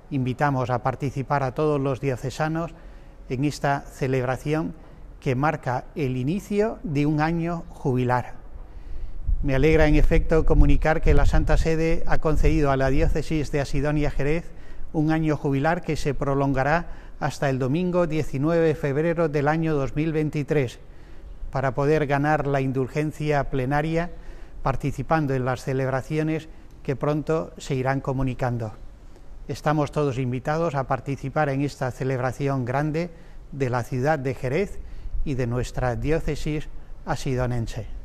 invitamos a participar a todos los diocesanos en esta celebración que marca el inicio de un año jubilar. Me alegra, en efecto, comunicar que la Santa Sede ha concedido a la diócesis de Asidonia-Jerez un año jubilar que se prolongará hasta el domingo 19 de febrero del año 2023, para poder ganar la indulgencia plenaria participando en las celebraciones que pronto se irán comunicando. Estamos todos invitados a participar en esta celebración grande de la ciudad de Jerez y de nuestra diócesis asidonense.